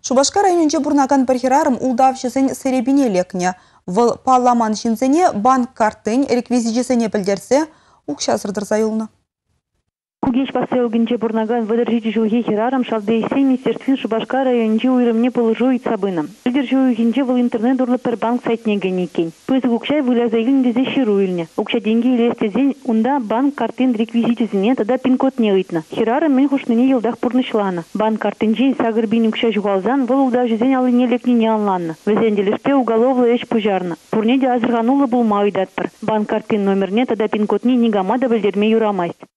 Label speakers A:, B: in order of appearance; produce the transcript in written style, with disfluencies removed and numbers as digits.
A: Шубашкар районынче бурнаган бір хирарым улдавшысын серебине лекне. Выл парламан жинзене банк карттын реквизичесене білдерсе, укшасырдырса юлны.
B: Кугеш поселгинче бурнаган выдержите жылги хирарам шалдейсе министерствин Шубашкар районынче уйрымне положует сабыном. Выдержу уйгинче выл интернет урлы per банк сайтне генекен. Пыз укшай вылязайлин дезе шируильне. Укша деньги лестезен унда банк карттын реквизичесене тада пин-код не ыйтна. Хирарам мен хушныне елдах пурнышлана. Банк карттынче сагырбин укша жугалзан выл улда жизен алыне лекне не анланна. Везенделешпе уголовлы эш пужарна. Пурне де азырганулы булма ыйдатпыр. Банк карттын номерне тада пин-код не нигама да білдерме юрамайсть.